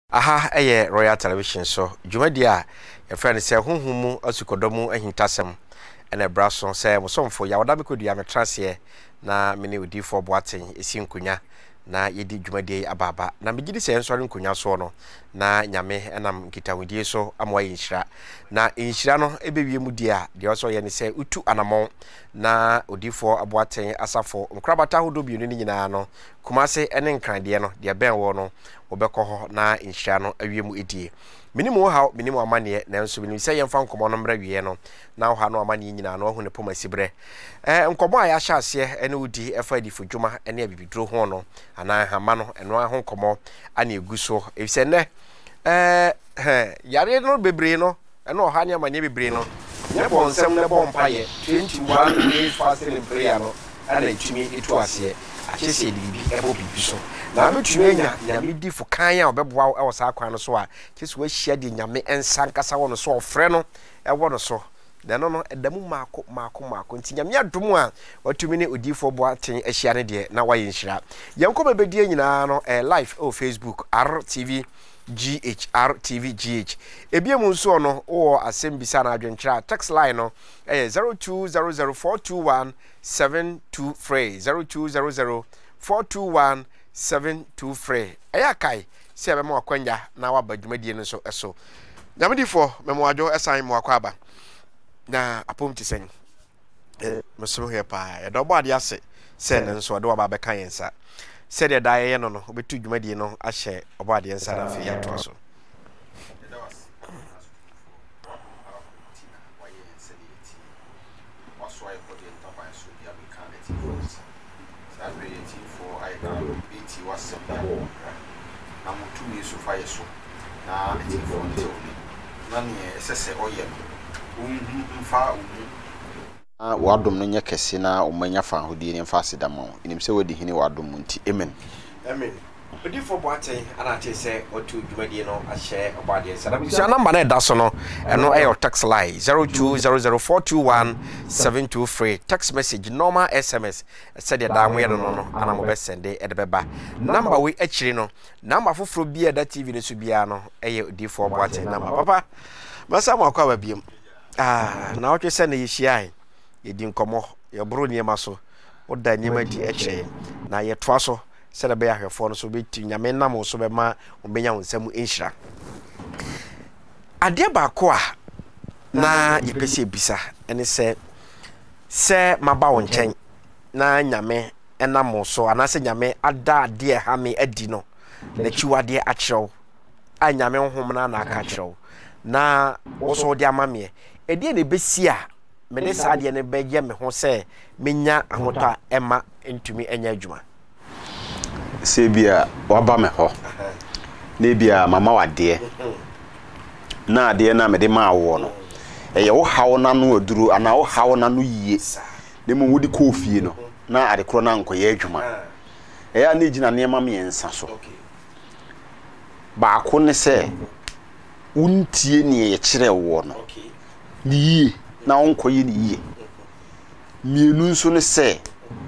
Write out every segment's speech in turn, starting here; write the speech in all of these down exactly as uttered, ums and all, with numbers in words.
Aha eye Royal Television so dwumadi a your friend say honhum asukodomu ahintasem ene braso say mosomfo ya wada mekodua metrase na mene Odifo Boateng esi nkunya na yedi dwumadi ababa na megidi say ensori nkunya so no na nyame enam nkitawudie so amwa yinhira na yinhira no ebewie mu dia de so ye ne say utu anamon na Odifo Boateng asafo nkrabata hodo biunu ni nyina no kumase ene nkrande no de ben wo no obekọ ho na nhia no awiemu edie minimu ha minimu amane na nso minimu sey yemfa nkomo no mra wie no na ha no amane nyina no hu ne poma sibre eh nkomo a ya hya ase ene udi efa Odifo dwuma ene abibidro ho no ana hama no eno ho nkomo ana eguso efise ne eh yare no bebre no eno ha ne amane bebre no ne bon nsem ne bon paye twenty-one days fasting prayer no ana etumi etu ase akyese de bibi ebo bibi so na betumi nya nyame di fo kan a obeboa e wo sa kwan no so a kyese wa hia de nyame ensankasa wo no so ofre no e wo no so de no no edamu maako maako maako nti nyame adom a watumi ne Odifo Boateng ahia ne de na waye nhira yenko bebedie nyina no eh, live o Facebook R T V G H R T V G H ebiemu nso no o asembisa na adwenkyira text line no eh zero two zero zero four two one seven two three zero two zero zero four two one seven two three eya kai se be mo akwanya na wa badwumadie no so eso nyamedifo memo adwo esan mo akwaba na apom tisen eh meso he pa e do bade ase se ne nso do ba be kan yensa se de da ye no no obetu dwumadie no ahye obade yensa na fe yato so na mutu ni so fa yeso na eti fo nte oni na ne esese oye mfa umu a wadom no nya kese na omanya fa hodie ne mfa sedama inim se wadi hini wadom nti amen amen Odifo Boateng ana te se otu dwumadie no ahye obade sada bisa number na da so no eno e text line zero two zero zero four two one seven two three text message normal S M S said da mo ye no no ana mo be send e de beba number we akiri no number foforo bia da T V ne so bia no e Odifo Boateng number papa masa mo akwa babiem ah na otwe se na yehia ye di nkomo ye bro niema so oda niema di eche na ye toa so sele be ahwefo no so beti nyame nam so be ma obenya wonsam enhira ade ba ko a na yepese bisa ene se se maba won nchen na nyame enam so anase nyame ada ade ha me adi no na chiwade a kyerɛw a nyame honhom na na aka kyerɛw na wo so de amame e de ne besi a me de sa de ne beje me ho se menya ahota ema entumi enya adwuma sebia waba me ho na bia mama wade na ade na me de ma wo no eye wo hawo na no aduru ana wo hawo na no yie de mo wodi kofie no na ade kro na nkoye adwuma eye na gina ne ma me ensa so ba ko ne se untie ne ye kire wo no ni yie na onkoye ni yie mienu nso ne se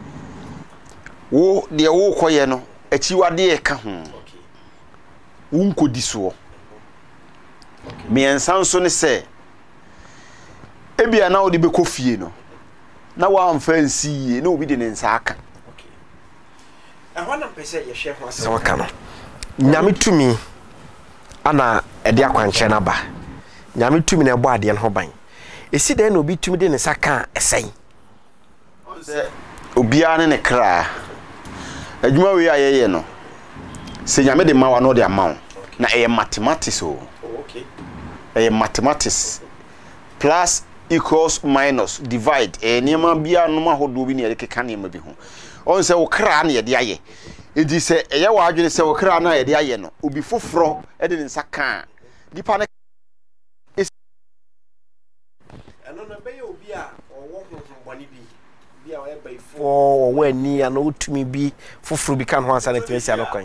wo de wo koye no achiwade e ka ho unkodi so me ensan so ne se ebia na odi be kofie no na wa amfa nsiye na obi de ne nsa aka ehwana pese ye hwe ho ase waka no nyame tumi ana ede akwanche na ba nyame tumi na ebo ade no ban esi de na obi tumi de ne nsa ka esai onse obia ne ne kra adwuma we ayeye no se nyame de mawa no de amaw na eye mathematics o okay eye mathematics plus equals minus divide e niam bia no ma hodo bi ne ye keka niam bi ho on se wo kra na ye de aye edi se eye wa adwene se wo kra na ye de aye no obi foforo e de nsa ka dipa na eno na be ye obi a owo ho boni bi bia o eba ifo wani ana utumi bi foforo bi kan ho ansa na twesi alokwan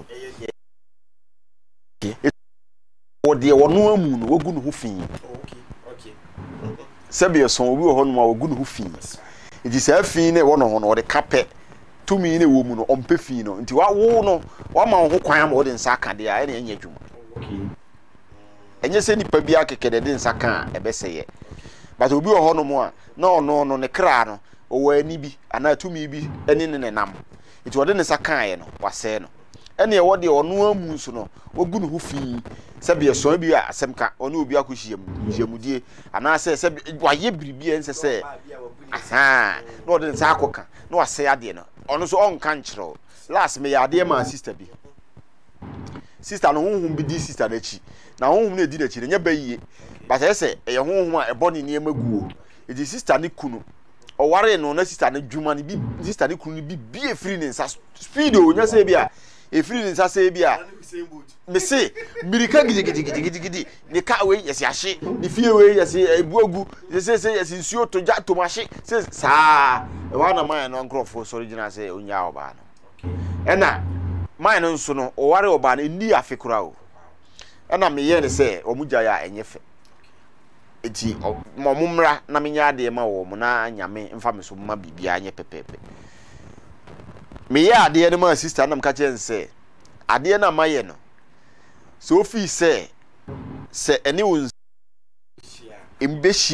o de wono amu no wogu no ho fi okay okay sabe so obi ho no ma wogu no ho fi edi sa fi ne wono ho no de kape tumi ne wo mu no ompe fi no nti wa wo no wa ma ho kwan ma o de nsa ka de a na enya dwuma okay enye se nipa bia kekede de nsaka ebeseye but obi wo hono mo a na ono no ne kra no owo ani bi ana atumi bi eni ne nenam enti wode ne nsaka ye no wase no ene ye wode ono amu nso no ogu ne ho fi se bia so bi a asemka ono obi akohyiam hyiamudie ana se se waye biribi ense se aha na wode nsa akoka na wase ade no ono so onka nkyerɛ last me ya ade ma sister bi sister no honhom bi di sister na chi na honhom na edi na chi nya bayiye but I say e honhom a ebo ne niam aguo e di sister ne kunu o ware no na sister ne dwuma ne bi sister ne kunu bi bi e free ne nsa speed o nya say bia e free ne nsa say bia me say mirika gidi gidi gidi gidi ne ka we yesi ahye ne fie we yesi ebuagu yesi say yesi nsuo to ja to mahye say sa e wa na man no nkrofo so original say onya oba no ena man no nso no o ware oba no ni afekura o ena me ye ne say omugya ya enyefe eti momumra na menya ade ma wo mo na nyame mfa me so ma bibia nye pepepe me ye ade ne ma sister na mka chen say ade na maye no so fi say se ene won imbeshi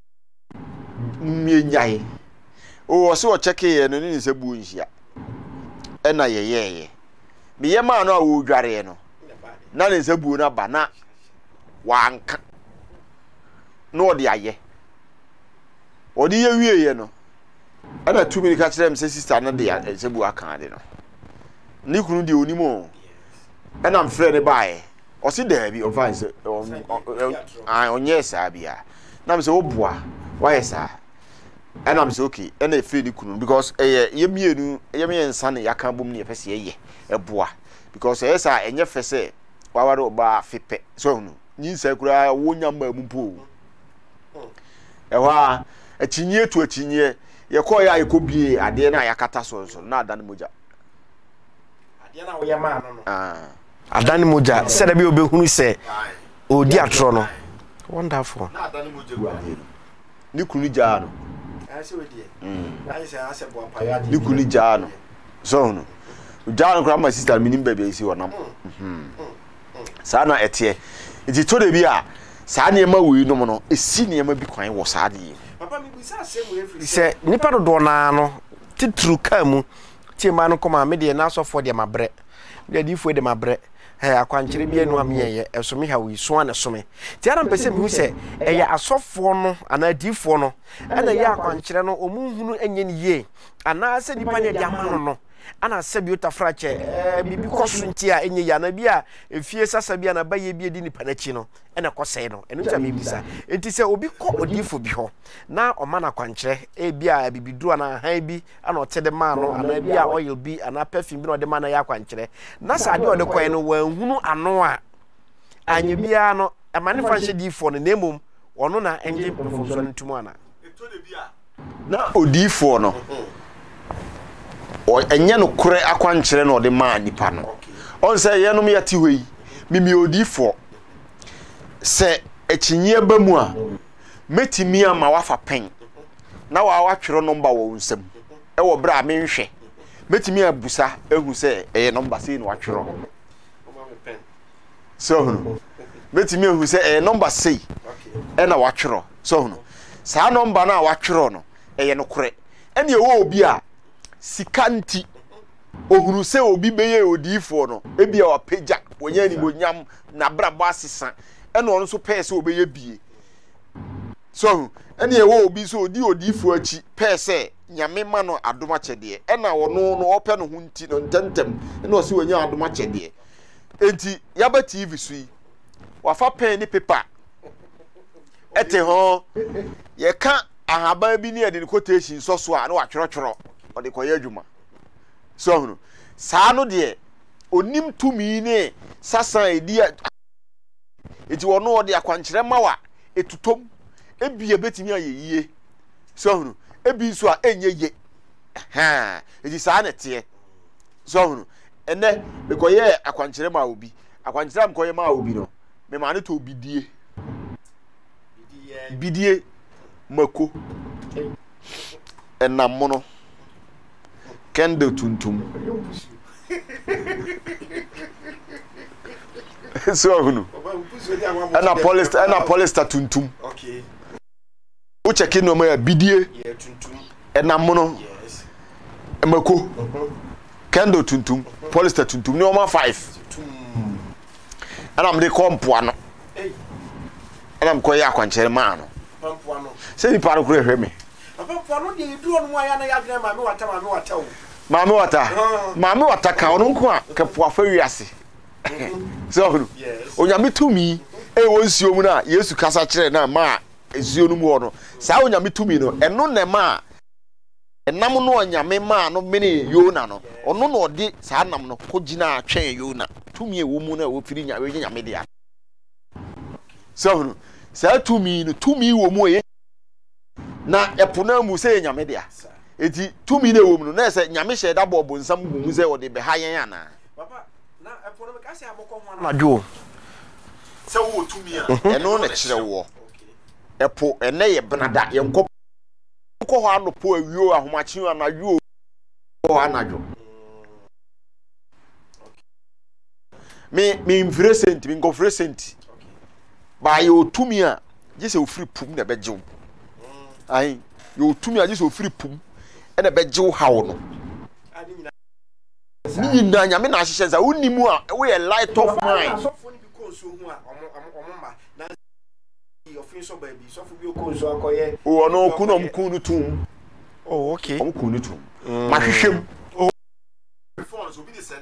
mmenyai o so o cheke ye no ni se bu nhia ena ye ye ye me ye ma no a wo dware no na ne se bu na ba na wanka no odi aye odi ye wie ye no ana two minute ka kire me sister na de se bu aka de no ni kunu de onimo ana am frɛ ne bae o si da bi o fa se ah onye sa bia na me se oboa wa ye sa ana am se okay ana e frɛ ni kunu because eh ye mienu ye me nsa ne yaka bom ne ye pese ye eboa because eh sa enye fe se wa ware oba fepe so no nyinsa kura wonya ma mu po ewa achinye tu achinye ye ko ya ikobie ade na yakata so so na adane moja ade na wo ye ma no ah adane moja se da bi obehunu se odi atro no wonderful na adane moja gu ade no ni kunu ja no ase we die mm na ise ase bo pa ya ni kunu ja no so no ja no kra ma sister minim baby isi wonam mhm sa na etie iti to de bi a saa niema wi no no esi niema bi kwan wo saa de papa mi bisa asem we free se nipa do do na no titru ka mu tie ma no koma me de na asofo de mabre de difo de mabre he akwankyere bi enu ameye esome ha wi so ana some ti ara mpese mi hu se eya asofo no ana difo no ana ya akwankyere no omunhunu enye ni ye ana se nipa ne de amano no ana sebi utafrache eh bibi kosunti a enye ya na bi a efie sasa bi na baye bi edi nipa na chi no ena kosei no enu cha mebisa enti se obi ko odifo bi ho na o ma na kwankyere e bi a bibi du na han bi ana o tede ma no ana bi a oil bi ana perfume bi na o de ma na ya kwankyere na sa de o de koy no wanhunu ano a anye bia no amane fanhye difo no nemom ono na enje professor ntumu ana eto de bi a na odifo no o enye no kure akwankyere no de ma nipa no on say ye no me yati hoyi mimi odifo se echinye ba mu a metimi ama wafa pen na wa watwero number wo nsem e wo bra menhwe metimi abusa ehu se eye number sei no watwero so metimi ehu se eye number sei e na watwero so no sa number na watwero no eye no kure ene e wo obi a sikanti ohuru se obi beye odifo no ebia wa peja wonya ni monyam na brabo asesa ene ono so pese obeye bie so ene ewo obi so odi odifo achi pese nyame ma no adoma chede ena wono no ope no hunti no ntentem ene osi wonya adoma chede enti yaba tv sui wafa pen ni paper ete ho ye ka ahaba bi ni ade ni quotation so so a na wa twero o de koye adwuma so no saa no de onim tumi ne sasa edi eti wono o de akwankyere mawa etutom ebie betimi ayeyie so no ebi so a enye ye ha eti saa na te so no ene be koye akwankyere ma obi akwankyere am koye ma obi no me ma ne to bidie bidie mako enam no kende tuntum so hunu ana polyester ana polyester tuntum okay wo check no ma bidie yeah tuntum enam no yes emako kendo tuntum polyester tuntum ni o ma five ana me kompo ano eh ana me ko ya kwanchere ma no pampo ano se ni pa no kure hwe me pampo ano de duro no aya na ya dina ma me wata ma me wata o Mami wata. Mami wata ka onu nko a ke po afa wiase. So hunu. Onyame tumi e won nsuo mu na Yesu kasa kire na ma nsuo no mu ho no. Sa onyame tumi no eno na ma enam no onyame ma no mene Yona no. Ono no odi sa nam no kogina atwen Yona. Tumi e wo mu na wo firi nya we nyame dia. So hunu. Sa tumi no tumi wo mu e na epona mu se nyame dia. Eti tumi na wo mu no na se nyame hye da bobo nsam gu mu se wo de be ha yen ana papa na epo no me ka se aboko ho na adwo se wo tumi a eno na kire wo epo ene ye benada ye nko ko ho anopo awio ahomachi anadwo ho anadwo me me impresent me confresent ba ye otumi a je se ofiri pum na bejew ai ye otumi a je se ofiri pum ena bejew hawo no ni na nyame na ahyehyɛ za wonimu a we a light of mind sofo ni bi konso hu a omo ma na ofin so ba bi sofo bi konso akoye o no kuno mkunu tum oh okay om kunu tum ma hwehwem o phones obi de send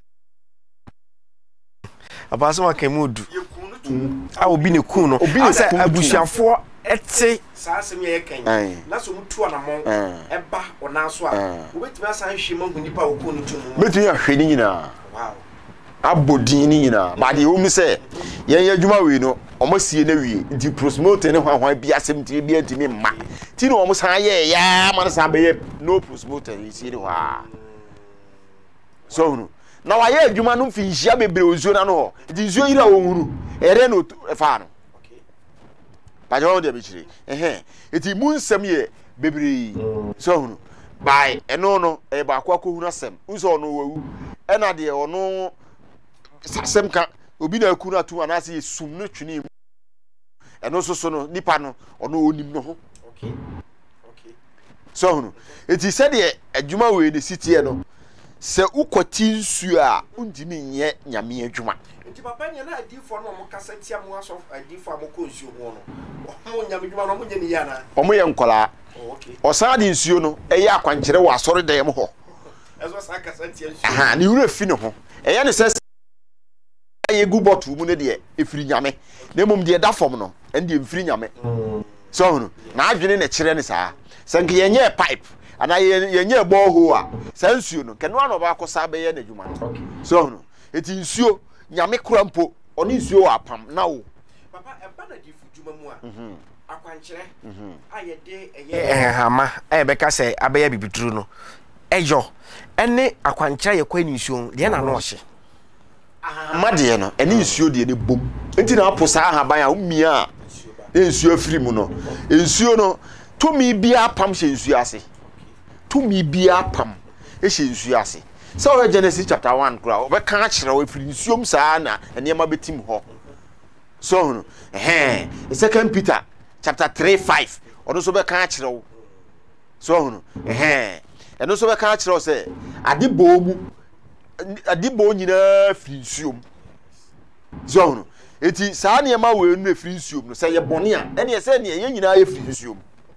abaso ma kemudu ye kunu tum a obi ne kunu asa abusuafo ete saa asem ye kan na so mutu anamon eba ona so a obetumi asan hwe ma hunipa okunu tum betumi ahwe ni nyina wow abodin ni nyina ba de wo mi se yen ya dwuma we no omo sie na wie nti prosmote ne hwan hwan bi asem ti bi antimi mma ti no omo san ye ya ma na san be ye no prosmote yi sie ni wa so no na wa ye adwuma no mfi nhia bebre ozuo na no ho nti nzuo yira wo hunu ere no fa no bajo de bichiri eh eti mu nsem ye bebre so hunu bai eno no e ba kwa ko hunu asem unso no wawu ena de ono sasem ka obi na akunu atu anase sum no twini mu eno so so no nipa no ono onim no ho okay okay so hunu eti se de adwuma we de sitie no se ukoti nsu a undimi nye nyame adwuma nti papa nya na adifo no mo kasa tia mo aso adifo amoko nsuo ho no mo nyame dwuma no mo nya ni ya na omo ye nkola oh okay osan de nsuo no eye akwankyere wa asore dem ho ezo sa kasa tia nsuo aha ni wura fi ne ho eye ne se ye gu botu mu ne de efiri nyame na mom de da fom no ende efiri nyame so hono na adwene ne kire ne saa sanke ye nye pipe ana ye nye borehole a sa nsuo no keno ano ba kosa be ye na dwuma okay so hono eti nsuo nyame kurampo oni nsuo apam na wo papa eba na difu dwuma mu a mhm akwankyere mhm ayede eye eh hama eh beka se abeya bibiduru no ejo ene akwankyere ye kwani nsuo de na no ohye amade no ene nsuo de ne bom enti na apo saa haban a umia nsuo afiri mu no nsuo no tumi bia pam hye nsuo ase tumi bia pam e hye nsuo ase so Genesis chapter one kura obeka akire we firi nsuom saa na enema betim ho so no eh second Peter chapter three five ono so beka akire wo so no eh eno so beka akire wo se ade bo mu ade bo nyina firi nsuom so no eti saa ne ma we nu firi nsuom no se ye bone a ene ye se ne ye nyina ye firi nsuom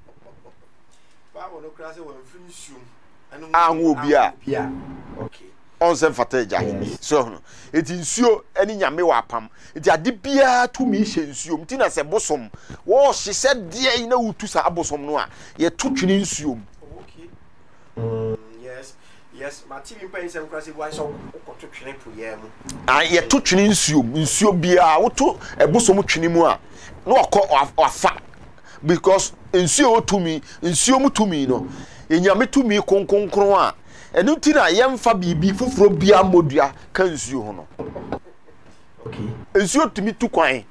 ba wono kura se we firi nsuom anwo obi a okay on se fata jahini so no eti nsuo eni nyame wa pam eti ade bia to mi hye nsuo mti na se bosom wo hye se de na wutu sa abosom no a ye to twini nsuo okay mm, yes yes ma T V pen sem kwase wa so ko to twini po ye mu ah ye to twini nsuo nsuo bia wo to ebosom twini mu a na okọ afa because nsuo to mi nsuo mu to mi no enyame to mi konkonkron a enu ti na yemfa bibi fufuro bia modua kan nsuo ho no okay nsuo timi tu kwan okay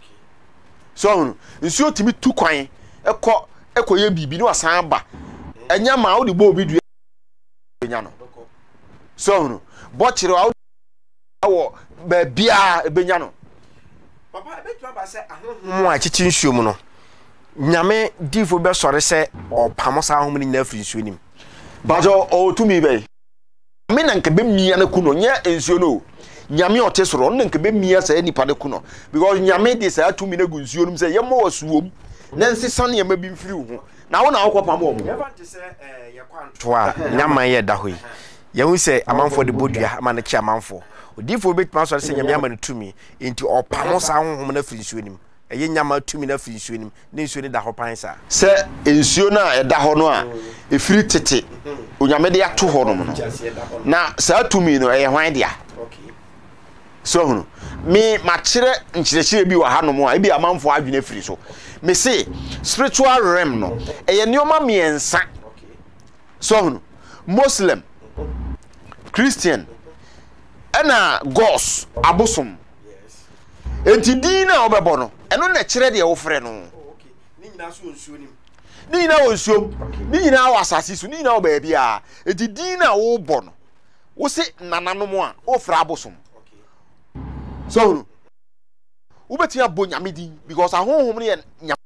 so ho nsuo timi tu kwan ekọ ekọ ye bibi no asan ba enya ma wo de bo obi dua enya no so ho bo kire wo ba bia ebenya no papa be twa ba se ahonhom a chichi nsuo mu no nyame difo be sore se opamo sa ahom ni na afri nsuo nim bajo o tumi be me na nke be mia na kuno nya nsuo no nyame ote soro na nke be mia sa nipa na kuno because nyame de sa tumi na gu nsuo nim se yema wasuom na nsesa na yema bi mfiri ho na wo na akopam wo never to say eh ye kwanto a nyama ye da hoyi ye hu se amanfo de bodua ama na chi amanfo odifo betuma so se nyame ama ne tumi enti opamo sa ahonhom na afri nsuo nim eye nyama tumi na afri nsuo nim ne nsuo ni da ho pan sa se nsuo na e da ho no a efiri tete onyame de ato ho no no na sa tumi no eye hwan dia okay so hunu me ma kire nchirechire bi wa hanom a e bi amanfo adwene afri so me say spiritual realm no eye neoma miensa okay so hunu Muslim Christian ana gos abosom yes enti din na obebo no eno na kire de wo frɛ no okay ni nyina so nsuo nim ni nyina wo nsuo ni nyina wo asase so ni nyina wo ba bia enti din na wo bɔ no wo se nananom a wo frɛ abosom okay so wo beti abo nyame din because ahonhom ne nyame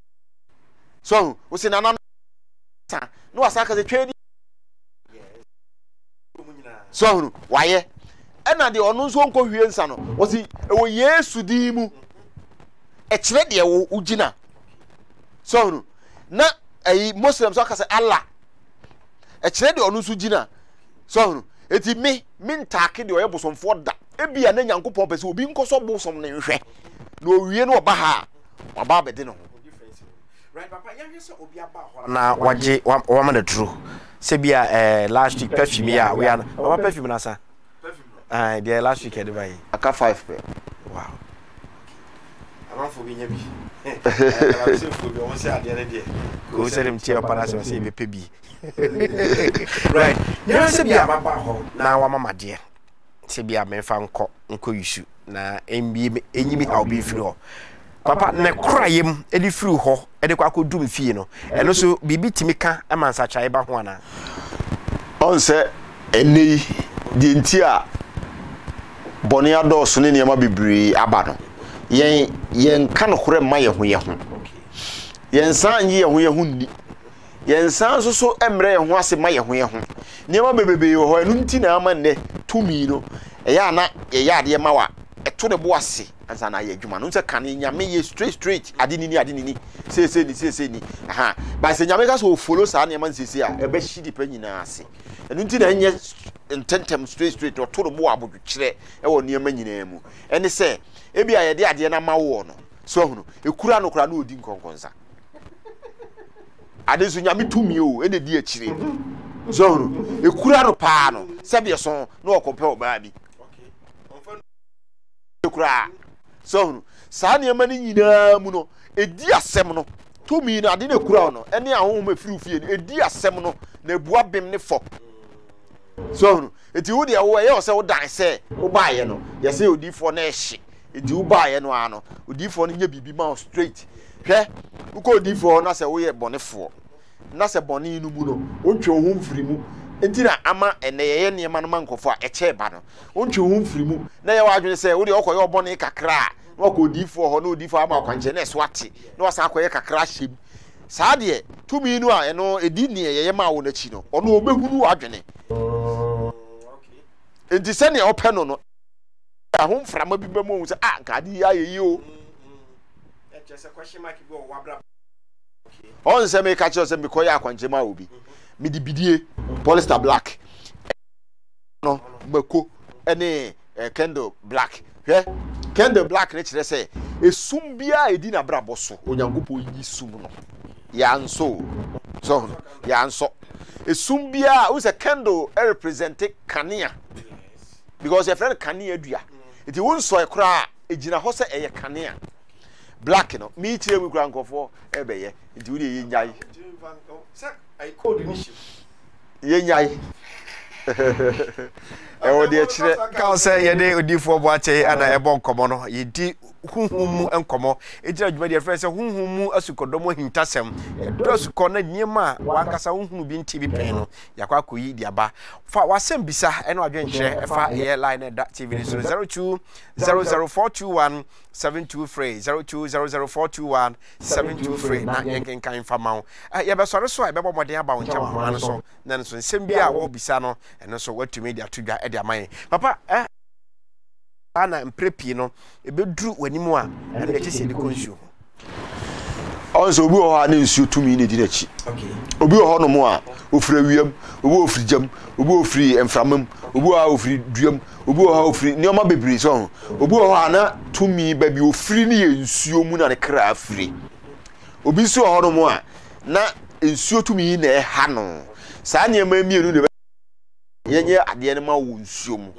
so wo se nananom sa no asaka se twedi yes so waye ena de onu nso nko hwie nsa no wo si ewo Yesu din mu e kire de wo ugina so na ayi Muslims aka say Allah e kire de onu nso gina so eti me me ntake de oye bosomfo da ebia na Nyankopɔn pese obi nkoso bosom ne nhwe na owie no oba ha oba bede no right papa yan so obi aba ho na waje wa ma the true se bia eh last week perfume ya we are wa perfume na sa perfume ah the last week e dey buy aka five pe wow aman fo bi nya bi eh se fo bi o se ade ne de ko se dem tie para se se be pe bi right yan se bia aba ho na wa mama de se bia me fa nko nko yisu na embi enyimi ha obi firi ho papa ne krayem edi firi ho edi kwa kodum fie no eno so bibi timika amansa chae ba ho ana on se eni di ntia boni ados ne niam bibiri aba no yen yen kan kore ma ye ho ye ho yen san ye ho ye ho ni yen san so so emre ye ho ase ma ye ho ye ho niam bebebe ho enu nti na ama ne tumi no e ya na ye ya de ma wa eto de bo ase ansa na ye adwuma no nse kan nyame ye straight straight ade ni ni ade ni ni se se ni se se ni aha ba se nyame ka so follow sa na man sisi a e ba hidi pa nyina ase enu nti na enye intentem straight straight oto de bo abodu kire e wo niam nyina mu ene se e bia ye de ade na ma wo no so hunu ekura no kura na odi nkonkonsa ade so nyame tumi o ene di akire so hunu ekura no pa no se bia so na okope oba bi kura so sa ne ma ni nyina mu no edi asem no tumi na ade na kura no ene ahom afiri fie no edi asem no na bua bem ne fo so eti wo de wo ye o se wo dan se wo baaye no ye se Odifo na ehye eti wo baaye no ano Odifo no nya bibi ma straight hwe wo ko Odifo na se wo ye bonefo na se boni inu mu no ontwe ho mfiri mu enti na ama ene ye ne ma no mankofo a eche ba no ontwe ho mfiri mu na ye wa adwene se wo de okoye obone kakra na okọ Odifo ho na Odifo ama kwanche na swate na wasa akoye kakra hyem saa de tumi nu a eno edi ne ye ye ma wo na chi no ono obehunu adwene okay enti se ne ope no no ahom frama bi ba mu se ah nkade ya ye yi o e che se kwahye maki bi o wabra okay on se me ka che se me koye akwanche ma obi mi di bidie polyester black no mako ene candle black hwe candle black ne kire se esum bia edi na brabo so onyangopo yi sum no ya nso so ya nso esum bia wo se candle represent kania because your friend kania dua eti won so ekra ejina ho se eye kania black no mi kire wi kura nkofo ebe ye eti wo de ye nyai I called the issue. Yenyai. E wo de akire. Ka o say ye de Odifo Boateng ana e bon komo no ye di hunhum enkomo ejira dwuma de friend say hunhum asukodomo hintasem do suko na niema wakasa hunhum bi nti bi pen no yakwa koyi di aba fa wasem bisa eno adwenkyere efa air line da T V so zero two zero zero four two one seven two three zero two zero zero four two one seven two three na yenken kan fama ye be sore so e be bomoden aba won chama ho so na so nsem bi a wo bisa no eno so watumi dia tudwa e dia man papa eh ana mprepi no ebeduru wanimu a na de kese de konsuo also obi o ha na nsuo tumi na di na chi okay obi o ho no mo a ofira wiam obi ofiri jam obi ofiri emframam obi o ha ofiri duam obi o ha ofiri ne oma bebiri so obi o ha na tumi ba bi ofiri ne nsuo mu na ne kra afiri obi so ho no mo a na nsuo tumi na e ha no saa ne ma mienu de yenye ade ne ma wo nsuo mu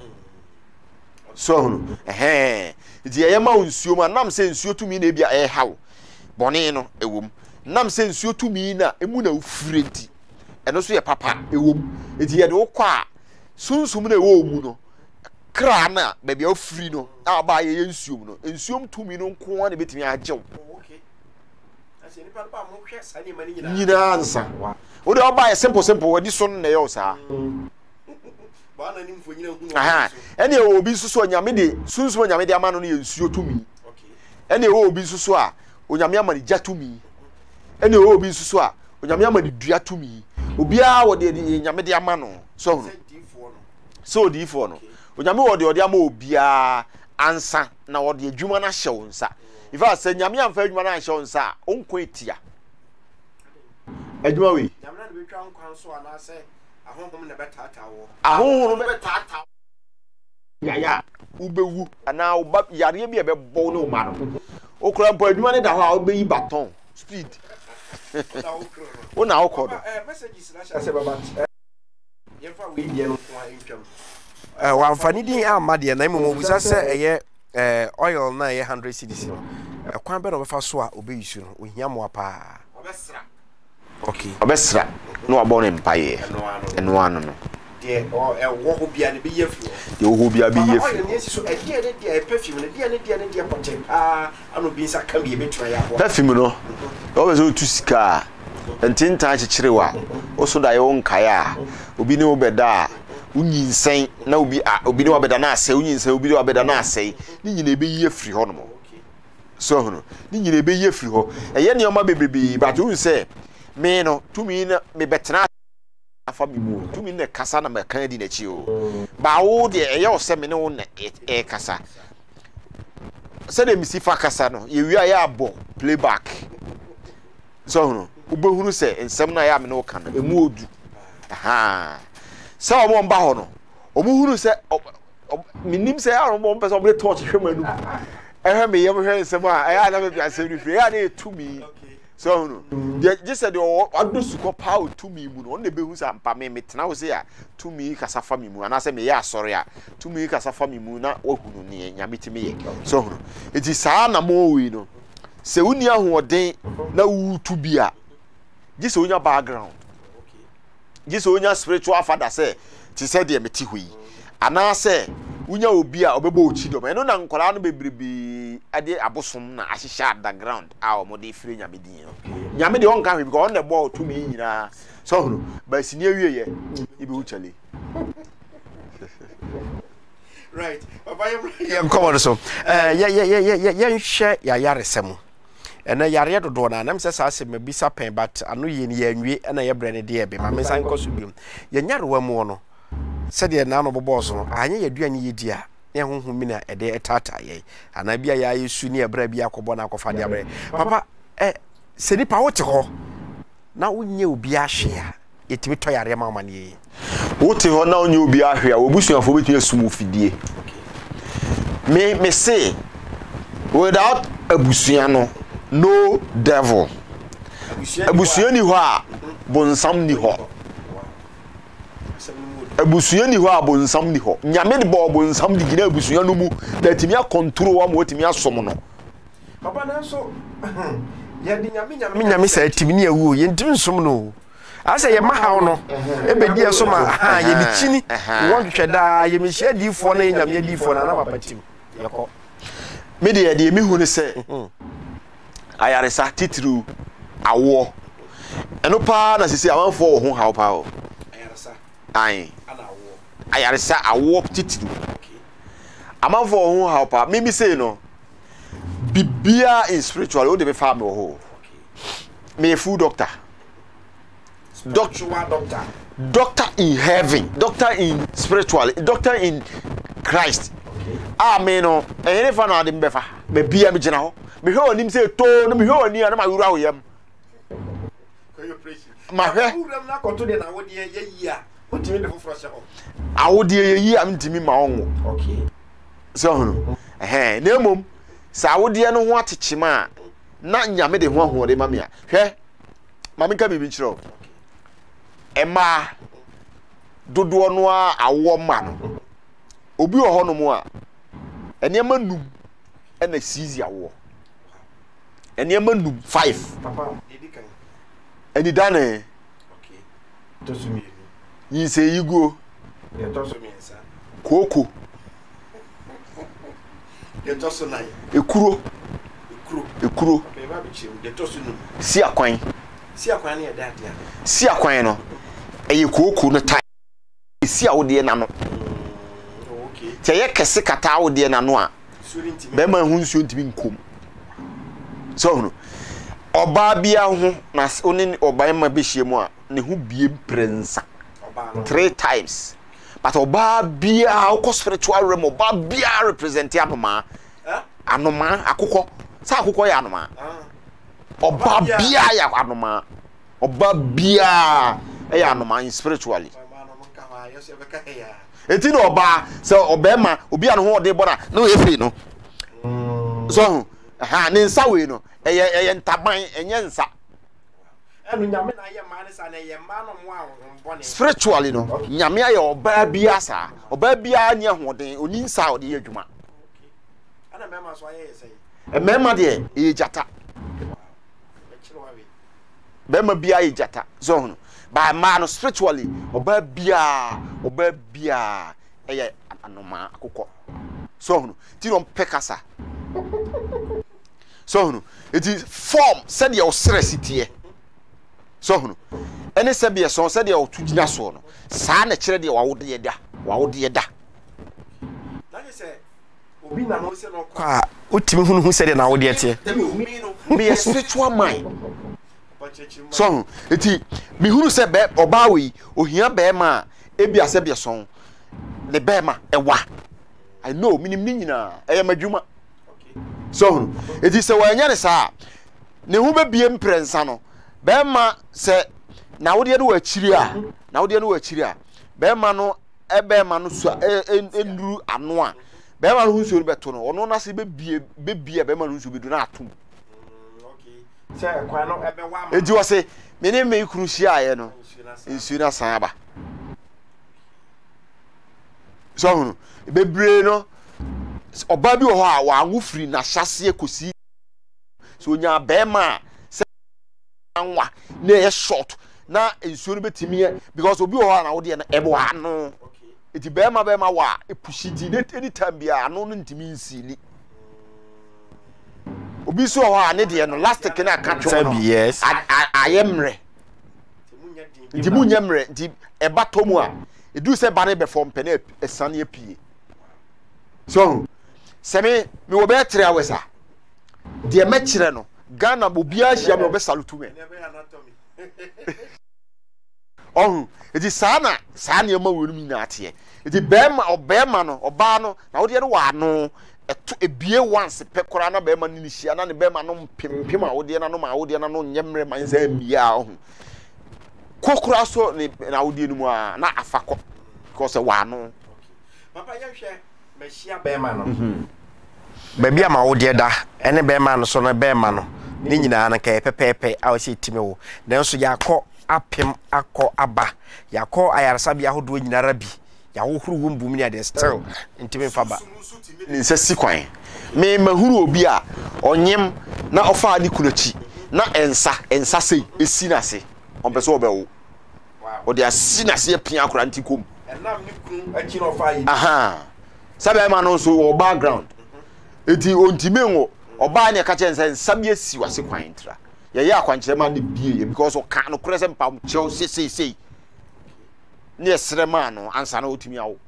so no eh di ye ma wo nsuo mu nam se nsuo tumi na bia e hawo bone no ewom nam se nsuo tumi na emu na ofire nti eno so ye papa ewom edi ye de wokwa sunsum na ewo mu no kra na ba bia ofiri no aba ye nsuo mu no nsuo tumi no nko na betimi ajew okay ase ni pa pa mo hwe sa ni mani nyina nyina ansa wo de oba ye simple simple wadi so na ye o sa ba na ni mfo nyina hu no aha ene obi susu nyame de sunsum nyame de ama no ye nsuo tumi okay ene obi susu a onyame amani jatumi ene obi nsusu a onyame amani duatumi obia wo de nyame de ama no so no so Odifo no onyame wo de ode ama obia ansa na wo de adwuma na hyew nsa ifa se nyame amfa adwuma na hyew nsa onko etia adwuma we nyame na betwa nkwan so ana se ahonhom na betata wo ahonhom betata ya ya ubewu ana uba yare bi e be bo ne o ma no okura mpo adwuma ne da ho a obeyi baton speed ona okodo eh messages na sha se baba yemfa we die no kwa entwam eh wa amfani din amade na immo busa se eye eh oil na ye one hundred cedis no e kwan be no befa so a obeyisu no ohia mo apa obesra okay obesra no abo ne mpaye eno ano no de o e wo ho bia ne be yefu de wo ho bia be yefu o ne so e de de perfume ne de ne de ne de potem ah ano bi nsa ka bi betua ya ho perfume no o be so tu sika entinta chichirewa o so da ye won kaya obi ne obeda unyinsen na obi obi ne obeda na ase unyinsen obi ne obeda na ase ni nyina ebe yefri ho no so hono ni nyina ebe yefri ho eye ne o ma bebrebe but un say me no tumi na me betena afa mi mu tumi na kasa na me kan di na chi o ba wo de eye o se me ne wo na e kasa se de mi si fa kasa no ye wi aya abo playback so hono ubehuru se ensem na ya me no kan emu odu aha se o mo mba ho no o mu huru se minim se ya mo mpa se o ble torch hwemanu ehwe me yem hwe ensem a aya na me bia se ni fie ya na etumi so no de just said o adosu ko power tumi mu no na behu sa mpa me metena wo se ya tumi kasa fa mi mu ana se me ya asore a tumi kasa fa mi mu na wahunu ne nyame timi ye so no eti saa na mo wi no se uni ahoden na wutu bia just onya background okay just onya spiritual father say ti said de meti hoyi ana se unya obi a obebo ochi dom eno na nkola no bebrebe ade abosom na ahyehya underground a o mo de fire nyame din nyame de onka hwe because on the ball to me nyina so no ba sini awie ye ibe uchale right papa yem come on so eh ye ye ye ye ye nhwe ya yaresem ena yare dodo na nam se sa se mabisa pen but ano ye ni yanwe ena ye bre ne de ebe ma me san koso bim ye nyarewa mu no se de na no boboso no anye ye duane ye di a ne honhom mi na ede etata ye ana bia ya yesu ne ebra bia akobo na akofa de abre papa eh se ni pa wote ho na unye obi ahwe a yetimi to yare ma mane ye wote ho na unye obi ahwe a obusuafo betu asumu fidie me me say without abusua no no devil abusua ni ho a bonsam ni ho abusua ni ho a bonsam ni ho nyame de bo bonsam di gina abusua no mu na timi a control wa mo timi asom no papa na so ye di nyame nyame nyame sa timi ni awu ye ntim som no asa ye mahaw no ebedi eso ma ha ye bi chini won hweda ye mi hye difo na nyame difo na na papa tim yeko me de de me hu ne se ayaresa titru awo eno pa na sisi amanfo wo ho haw pa o ayaresa ai ana awo ayaresa awo titru okay amanfo wo ho haw pa me mi say no bibia in spiritual o de me fa me ho okay me food doctor doctor doctor doctor in heaven doctor in spiritual doctor in Christ okay ah me no ene fa na de me fa me bia me gina ho me hwe onim say to no me hwe oni na ma wura ho yam ma hwe uram na koto de na wodi ye yi a otimi de foforo se ho awodi ye yi am ntimi ma onwo okay so hono eh na emom sa awodi ye no ho atechima na nyame de ho ahode ma me a hwe ma me ka bibi chiro ema dodo no a awo ma no obi ho no mu a ene ma num ena seize awo ene ma num five papa edikan eni dane okay to so mi yin se yigo ye to so mi nsa koko ye to so nai ekuro ekuro ekuro be ba bi chi de to so num si akwan si akwan na ye da dia si akwan no eye koko no tai si awode na no okay tie ye kese kata awode na no a be ma hu nsuo ntimi nkom so no oba bia ho na oni oba ma be hie mu a ne hu bie prensa three times but oba bia o spiritual realm oba bia represent anoma eh anoma akukọ sa akukọ ya anoma oba bia ya anoma oba bia ya anoma in spiritually eti no oba so obema obi an ho de bora na o yefi no so ha ne nsa we no eye eye ntaban enye nsa enu nyame na ye ma ne sa na ye ma no mo a ho spiritually no nyame aye oba bia sa oba bia nya hoden oni nsa o de ye adwuma ana mema so aye yesai e mema de e jata bema bia e jata so no ba ma no spiritually oba bia oba bia eye anoma akokọ so no ti no pekasa so no it is form said your stress tie so no ene se bia so said your tugina so no saa na kire de wawode ye da wawode ye da na se obi na no se no kwa otimi hunu hu said na wawode ye tie me spiritual mind so eti mi hunu se be oba we ohia be ma ebia se bia so le be ma ewa I know minim ni nyina e madwuma okay so eti se wanya ne sa ne hu be bie mprensa no be ma se na wode de wa chiri a na wode de wa chiri a be ma no e be ma no so enduru ano a be ma no hu so be to no ono na se be bie be bie be ma no so be du na atom se kwa no ebe wa ma eji wo se me ne me kuru hia ye no nsu na san aba so hunu bebre no oba bi wo ho a wa anwufiri na hyase ekosi so nya be ma se anwa na ye short na nsu no betimi because obi wo ho na wo de na ebo ano eti be ma be ma wa epushi di anytime bia ano no ntimi nsili obi so ho ane de no last take na ka twa no yes ayemre nti munyemre nti eba tomu a edu se ba ne be form pene esane apie so se me me wo be tre awesa de me kire no Ghana obi ahia me obe salutu me oh eti sana sana ye ma wonu mi na ate eti be ma obe ma no oba no na wo de no wa no eto ebie once pe kora na be ma ni hia na ne be ma no mpempem a wo de na no ma wo de na no nyemre man za mia ho kokora so ni na wo de no mu a na afako because wa no papa ye hwe me hia be ma no ba bia ma wo de da ene be ma no so no be ma no ni nyina na ka pepepe a wo se timi wo nanso yakọ apem akọ aba yakọ ayarasa bia hodo nyina rabi ya wohuru wo mbum ni ade still ntimi faba ni nsasi kwan me mahuru obi a onyem na ofa adi kunachi na ensa ensa sei esi na se onpeso obewo odi asi na se pia akora ntikom enam ni kun achi no fa yi aha sabe ma no so wo background eti ontime ngo oba ne ka chen sen sam ye si wase kwan ntra ye ya akwankyere ma ne bie because o ka no kure se mpam chew se se se ne esre ma no ansa na otumi awo